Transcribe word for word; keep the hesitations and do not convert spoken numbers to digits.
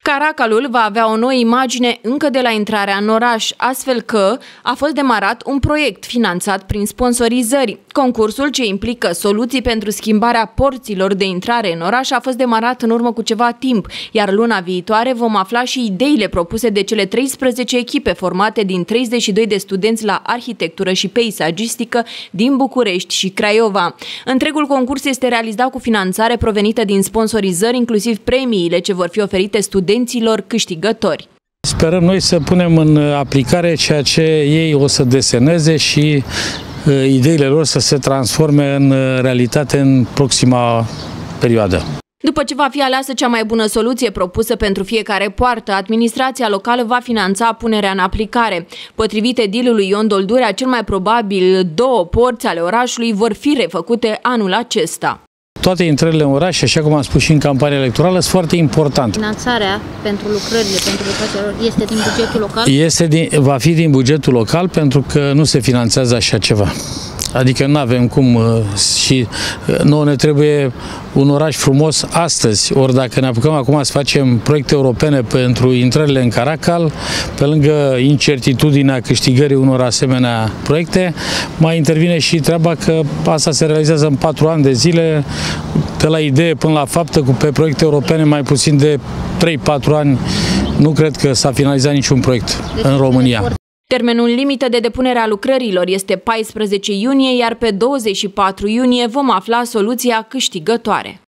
Caracalul va avea o nouă imagine încă de la intrarea în oraș, astfel că a fost demarat un proiect finanțat prin sponsorizări. Concursul, ce implică soluții pentru schimbarea porților de intrare în oraș, a fost demarat în urmă cu ceva timp, iar luna viitoare vom afla și ideile propuse de cele treisprezece echipe formate din treizeci și doi de studenți la arhitectură și peisagistică din București și Craiova. Întregul concurs este realizat cu finanțare provenită din sponsorizări, inclusiv premiile ce vor fi oferite studenților câștigători. Sperăm noi să punem în aplicare ceea ce ei o să deseneze și uh, ideile lor să se transforme în realitate în proxima perioadă. După ce va fi aleasă cea mai bună soluție propusă pentru fiecare poartă, administrația locală va finanța punerea în aplicare. Potrivit edilului Ion Doldurea, cel mai probabil două porți ale orașului vor fi refăcute anul acesta. Toate intrările în oraș, așa cum am spus și în campania electorală, sunt foarte importante. Finanțarea pentru lucrările, pentru lucrările este din bugetul local? Este din, va fi din bugetul local, pentru că nu se finanțează așa ceva. Adică nu avem cum și nouă ne trebuie un oraș frumos astăzi. Ori dacă ne apucăm acum să facem proiecte europene pentru intrările în Caracal, pe lângă incertitudinea câștigării unor asemenea proiecte, mai intervine și treaba că asta se realizează în patru ani de zile, de la idee până la faptă, cu pe proiecte europene mai puțin de trei patru ani. Nu cred că s-a finalizat niciun proiect în România. Termenul limită de depunere a lucrărilor este paisprezece iunie, iar pe douăzeci și patru iunie vom afla soluția câștigătoare.